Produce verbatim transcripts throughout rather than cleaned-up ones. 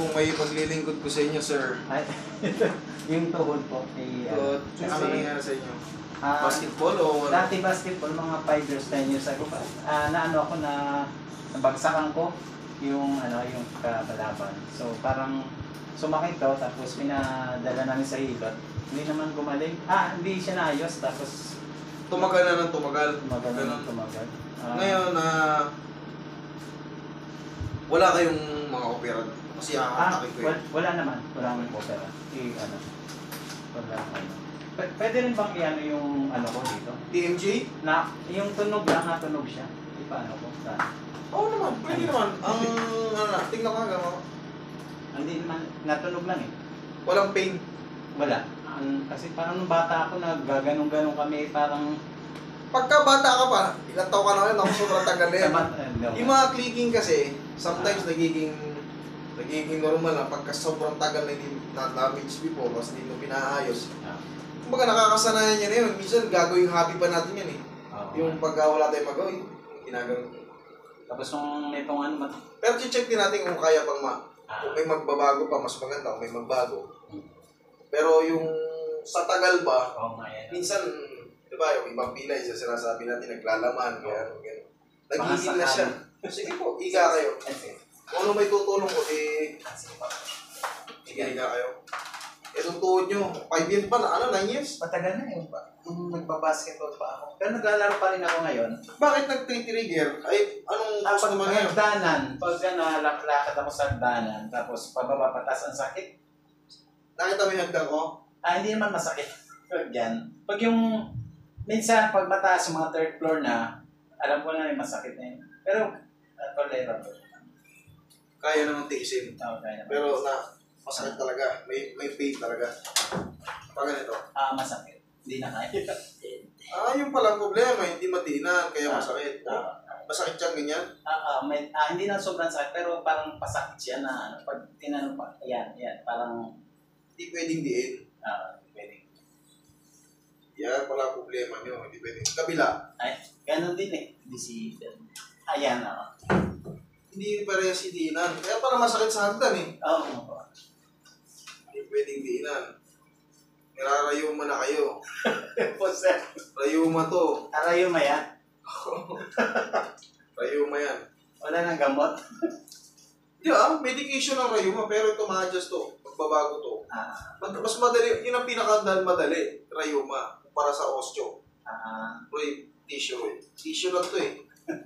pong may maglilingkod ko sa inyo, sir. Ay, yung tuhod po. Eh, So, ano, ano kasi, nangyari sa inyo? ah, Basketball o ano? dati basketball, mga five years, ten years ago pa. Ah, na ano ako na nabagsakan ko yung ano yung kabalaban. So parang sumakit daw tapos pinadala namin sa hilot. Hindi naman gumaling. Ah, hindi siya naayos tapos Tumagal na ng tumagal. tumagal na Ganun. tumagal. Ah, Ngayon, na wala kayong mga opera. Kasi ah, aatake ko wala, eh. wala naman. Wala naman opera. I, ano, wala ano. P- pwede rin bang i-ano yung ano ko dito? T M J? Na, yung tunog lang, natunog siya. Di pa ano ko? Sa, Oo naman, pwede naman. Ang, ano na, tingnan ko nga gano'n. hindi naman, natunog lang eh. Walang pain. Wala. Ang- kasi parang nung bata ako, naggaganong-ganong kami, parang... Pagka bata ka pa, ilang taon ka na ngayon, ako sobrang tagal na yan. Sama- eh, hindi ako- Yung mga clicking kasi, sometimes nagiging nagiging normal na pagka sobrang tagal na hindi na-damage before, kasi hindi mo pinaayos. Ah, Kumbaga nakakasanayan niya na yun. Minsan gagawing hobby pa natin yan eh. oo. Yung pagka wala tayong magawin, ginagawin. Tapos nung itong ano, mat- Pero check din natin kung kaya pang ma... ah, Kung may magbabago pa, mas maganda kung may magbago. Hmm. Pero yung sa tagal ba, oo nga yan. minsan, di ba, yung ibang Pinay, sa sinasabi natin, naglalaman, kaya ano, gano'n. Nagigil na siya. Sige po, higa kayo. Kasi, Kung ano may tutulong ko, eh, kasi pa. sige, higa kayo. Itong tuhod nyo, five years pa na, ano, nine years? Matagal na yun pa. Nung nagbabasketball pa ako. Pero naglalaro pa rin ako ngayon. Bakit nag-trigger? Ay, anong Ah, gusto pag naman ngayon? hagdanan, pag nalakad ako sa hagdanan, tapos pababa patas ang sakit, Nakita mo yung hagdan ko? ah, hindi naman masakit. Pag yan. Pag yung, minsan, pag mataas yung mga third floor na, alam ko na yung masakit na yun. Pero, uh, tolerable. Kaya naman tiisin. Oo, kaya naman. Pero na, masakit talaga. May may pain talaga. Pag ganito. Ah, masakit. Hindi na kaya. Ah, yung palang problema, hindi matinan, kaya Ah. masakit. Oh, Ah, masakit siyang ganyan. ah, ah, may, ah, hindi na sobrang sakit, pero parang pasakit siya na, ano, pag tinanong pa, ayan, ayan, parang, Hindi pwedeng diin. ah, pwede. Yan pala ang problema nyo. Hindi pwedeng. Kabila, Ay, ganun din eh. Busy. Ayan, ah. hindi parehas diinan. Kaya pala masakit sa hagdan eh. Oo. Oh, Hindi pwedeng diinan. Nirarayuma na kayo. po, sir. Rayuma to. Arayo maya. Rayuma yan. Wala nang gamot. Di ba? Medication ng rayuma, pero ito ma-adjust to. Magbabago to. Ah, Mag- Mas madali, yun ang pinaka-madali, rayuma, para sa osteo. ah, Uy, tissue eh. Tissue lang to eh.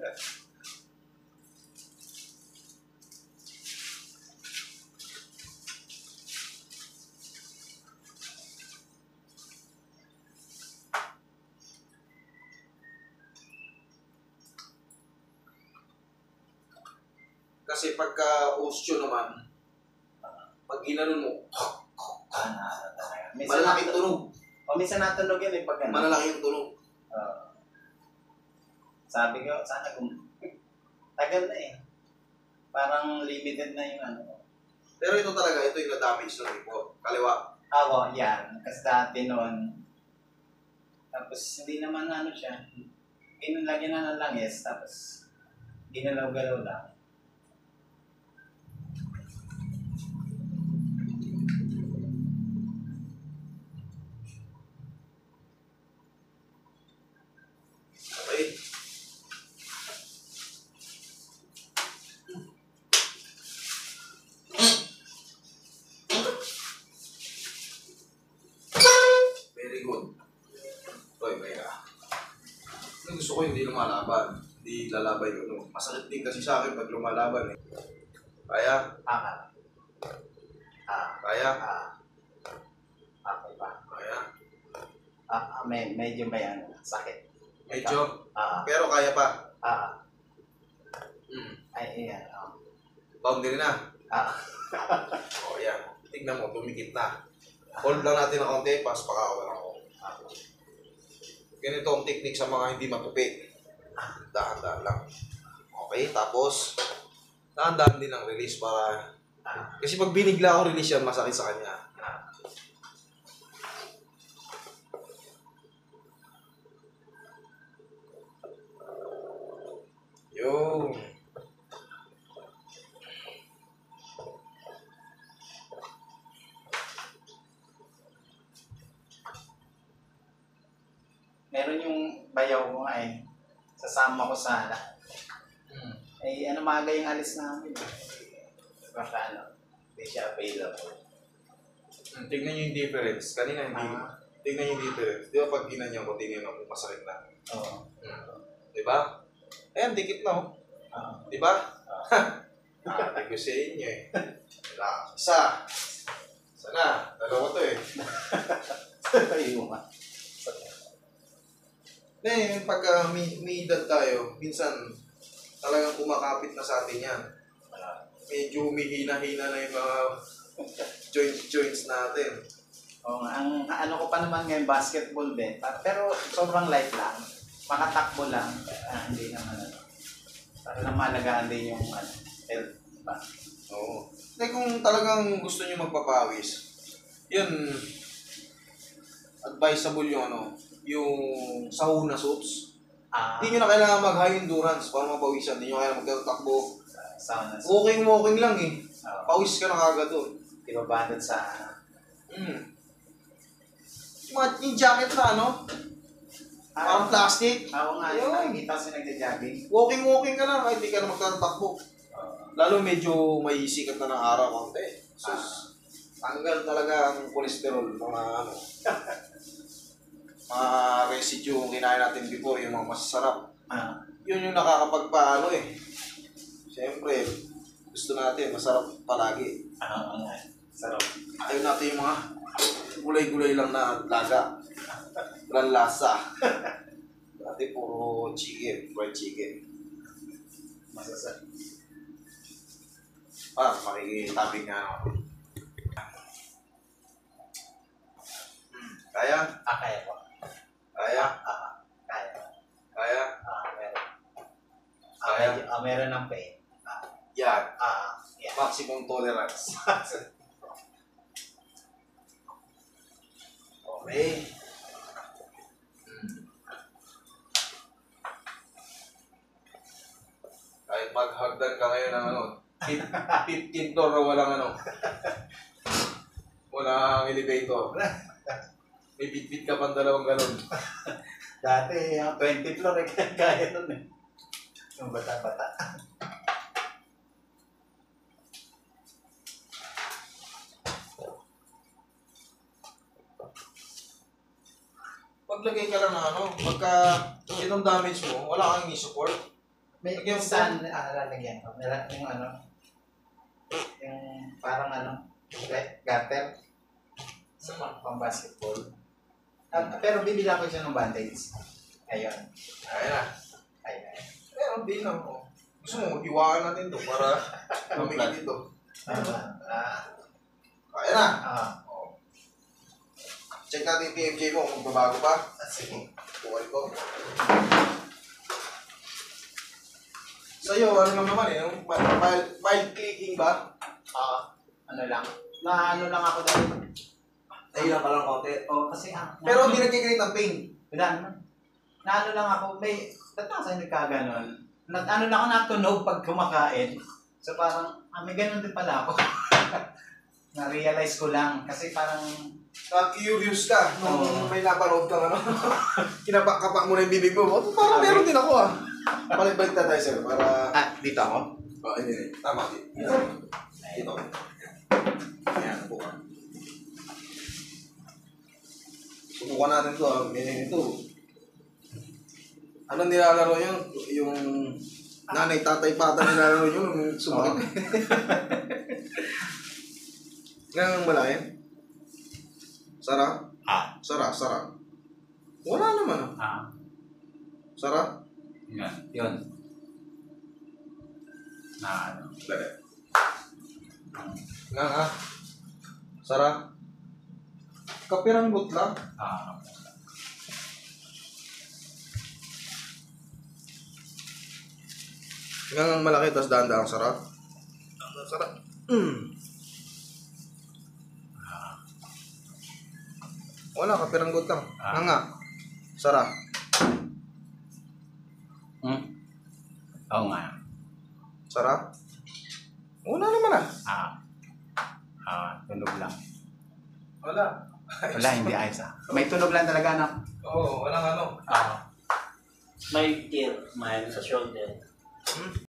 Kasi pagka osteo naman, pag ginanon mo, ah, na, talaga. Minsan malalaking natu- tunog. O, minsan natunog yun eh, pag ano. Malalaki yung tunog. Ah, sabi ko, sana kung, tagal na eh. Parang limited na yung ano. Pero ito talaga, ito yung na-damage ng report. Kaliwa. Ako, yan. Kasi dati noon, tapos hindi naman ano siya, ginalagyan na ng langis, tapos ginalaw-galaw lang. Okay. Very good. Toy, kaya. Ang gusto ko hindi lumalaban. Hindi lalaban yun. No? Masakit din kasi sa akin pag lumalaban eh. Kaya? Ah, ah, Kaya? ah, okay pa. Kaya? Ah, ah, may, medyo may ano, sakit. Medyo. Ah, Pero kaya pa. ah, Hmm. ay, ayan, ah, Boundary na. ah, O yan. Tignan mo, tumikit na. Hold lang natin ng konti, pas pakakawan ako. Ganito ang technique sa mga hindi matupi. Dahan-dahan lang. Okay, tapos dahan-dahan din ang release para... Kasi pag binigla ako release yan, masakit sa kanya. Yung... bayaw ko nga eh. Sasama ko sana. Hmm. Eh, ano maaga yung alis namin. Baka ano, hindi siya available. Hmm, tignan nyo yung difference. Kanina hindi. Ah. Tignan nyo yung difference. Di ba pag ginanyan ko, tingnan mo, masakit na. Oo. Hmm. Di ba? Ayan, dikit na oh. Ah. Di ba? Ah, di ko sa inyo eh. Wala. Isa. Isa na. Dalawa to eh. Ayun nga. Eh, pagka may, may edad tayo, minsan talagang kumakapit na sa atin yan. Medyo humihina-hina na yung mga joints-joints natin. Oo nga. Ang ano ko pa naman ngayon, basketball din. Pa- Pero sobrang light lang. Makatakbo lang. Ah, hindi naman ano. Para lang malagaan din yung ano, health. Diba? Oo. Hindi, kung talagang gusto nyo magpapawis, yun, advisable yung ano, yung sauna suits. Ah, Hindi nyo na kailangan mag-high endurance para mapawisan. Hindi nyo kailangan magtatakbo. sauna. Walking-walking lang eh. Oo. Pawis ka na kagad doon. Di ba banded sa ano? Mm. Yung, mga- yung jacket na ano, parang plastic. Oo nga, Ayun. yung nakikita ko nagja-jogging. Walking-walking ka lang, kahit hindi ka na magtatakbo. Oo. Lalo medyo may sikat na ng araw konti. Sus, tanggal talaga ang kolesterol, mga ano, mga residue yung kinain natin before, yung mga masasarap. Ah, Yun yung nakakapagpaano eh. Siyempre, gusto natin masarap palagi. oo nga. Sarap. Ayaw natin yung mga gulay-gulay lang na laga. Walang lasa. Dati puro chicken, fried chicken. Masasarap. Ah, makikitabi nga ako. Hmm, kaya? Ah, kaya po. Kaya? Ah, kaya. Kaya? Ah, meron. Ah, Kaya? medyo- ah, meron ng pain. Yan. Ah, yeah. Maximum tolerance. Okay. Hmm. Kahit maghagdan ka ngayon ng ano, fifteen floor na walang ano, walang elevator. May bitbit ka pang dalawang galon. Dati, yung twenty floor, eh, kaya kaya nun eh. Yung bata-bata. Paglagay ka lang ng ano, pagka itong damage mo, wala kang i-support. May Lagyan mo saan ah, lalagyan ko? Nila- Yung ano, yung parang ano, like gutter sa pang, pang basketball. Ah, pero bibila ko siya ng bandage. Ayun. Ayan na. Ayun. Pero di lang mo. Gusto mo, mag-iwaan natin to para mamigit dito. Ah, ah, Ayan na. ah, Oh. Check natin yung T M J mo kung magbabago pa. ah, sige. Tuwal ko. Sa'yo, ano lang naman eh, yung mild, mild clicking ba? Ah, ano lang. Na ano lang ako dahil. Nahilang ka lang konti. Oh, kasi ah. Pero hindi nagkikreate ng pain. Wala naman. Na ano lang ako, may, ba't na sa'yo nagkaganon? Na, ano lang ako natunog pag kumakain. So parang, ah, may ganun din pala ako. Na-realize ko lang. Kasi parang, Na-curious ka nung Oo. may napanood kang ano. Kinapak-kapak mo na yung bibig mo. Oh, parang meron din ako ah. Balik-balik na tayo sir para... ah, dito ako? Oh, hindi, hindi. Tama. Dito. Dito. Ayan, buka. Subukan natin to ah. Meaning ito. Ano nilalaro yun? Yung nanay, tatay, pata nilalaro yun. Yung sumakit. Ngayon malaki. Sara? Ah. Sara, Sara. Wala naman ah. Ah. Sara? Yun. Yun. Na ano. Lagay. Nga nga. Sara? Kapiranggot lang. Ah. Nga nga malaki, tapos dahan-dahan Sara. Sara. Mm. Wala, kapiranggot lang. Ah. Nga nga. Sara. Hmm? Oo nga. Sara? Wala naman ah. Ah. Ah, tunog lang. Wala. Wala, hindi ayos ah. May tunog lang talaga na. Oo, walang ano. Ah. May tear, may sa shoulder.